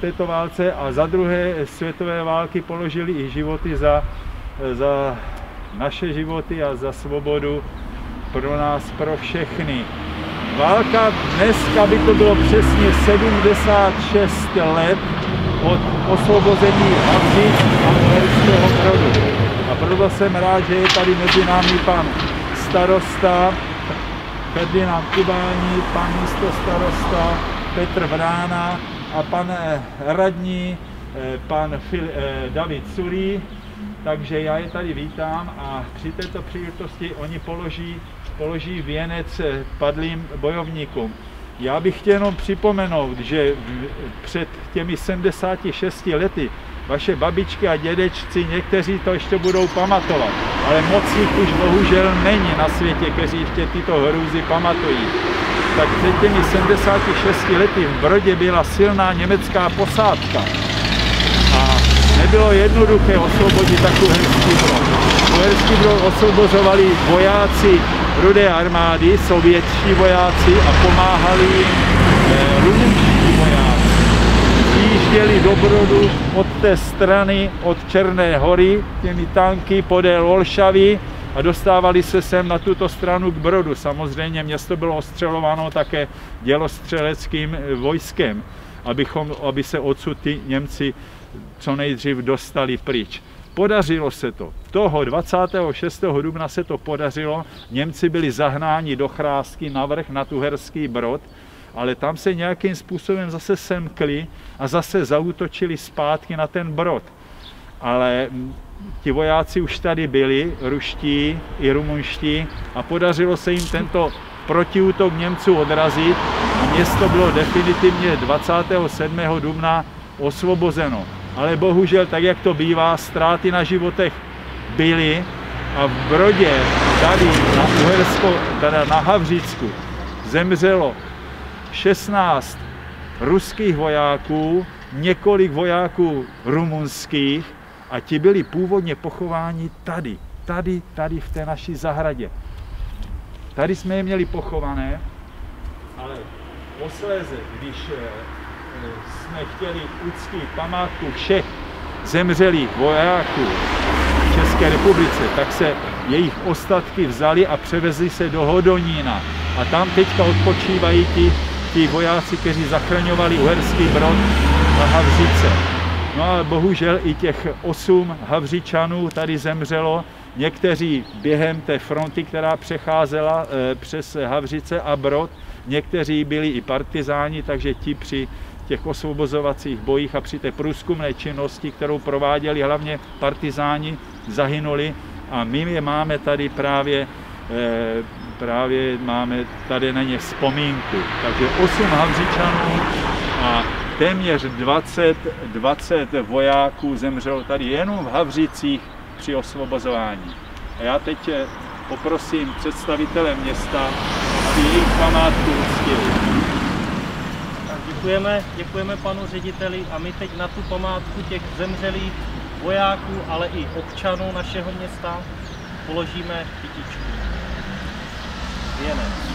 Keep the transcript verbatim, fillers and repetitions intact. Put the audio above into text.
této válce a za druhé světové války položili i životy za, za naše životy a za svobodu pro nás, pro všechny. Válka dneska by to bylo přesně sedmdesát šest let od osvobození Havřic a Uherského Brodu. A proto jsem rád, že je tady mezi námi pan starosta Ferdinand Kubání, pan místostarosta Petr Vrána a pan radní pan Fil, David Sulí. Takže já je tady vítám a při této příležitosti oni položí, položí věnec padlým bojovníkům. Já bych chtěl jenom připomenout, že před těmi sedmdesáti šesti lety vaše babičky a dědečci, někteří to ještě budou pamatovat, ale moc jich už bohužel není na světě, kteří ještě tyto hrůzy pamatují. Tak před těmi sedmdesáti šesti lety v Brodě byla silná německá posádka a nebylo jednoduché osvobodit takový Uherský Brod. Uherský Brod osvobozovali vojáci Rudé armády, sovětští vojáci a pomáhali jim eh, rumunští vojáci. Přijížděli do Brodu od té strany, od Černé hory, těmi tanky podél Olšavy a dostávali se sem na tuto stranu k Brodu. Samozřejmě město bylo ostřelováno také dělostřeleckým vojskem, abychom, aby se odsud ty Němci co nejdřív dostali pryč. Podařilo se to. Toho dvacátého šestého dubna se to podařilo. Němci byli zahnáni do Chrásky na vrch na Uherský Brod, ale tam se nějakým způsobem zase semkli a zase zaútočili zpátky na ten Brod. Ale ti vojáci už tady byli, ruští i rumunští, a podařilo se jim tento protiútok Němců odrazit a město bylo definitivně dvacátého sedmého dubna osvobozeno. Ale bohužel, tak jak to bývá, ztráty na životech byly a v Brodě, tady na Uhersko, teda na Havřicku, zemřelo šestnáct ruských vojáků, několik vojáků rumunských a ti byli původně pochováni tady, tady, tady v té naší zahradě. Tady jsme je měli pochované, ale posléze, když jsme chtěli uctít památku všech zemřelých vojáků v České republice, tak se jejich ostatky vzali a převezli se do Hodonína. A tam teďka odpočívají ti, ti vojáci, kteří zachraňovali Uherský Brod a Havřice. No a bohužel i těch osm Havřičanů tady zemřelo, někteří během té fronty, která přecházela e, přes Havřice a Brod, někteří byli i partizáni, takže ti při těch osvobozovacích bojích a při té průzkumné činnosti, kterou prováděli hlavně partizáni, zahynuli a my je máme tady právě, e, právě máme tady na ně vzpomínku. Takže osm Havřičanů a téměř dvacet, dvacet vojáků zemřelo tady jenom v Havřicích při osvobozování. A já teď poprosím představitele města, aby jejich památku uctili. Děkujeme, děkujeme panu řediteli a my teď na tu památku těch zemřelých vojáků, ale i občanů našeho města položíme kytičku. Věnec.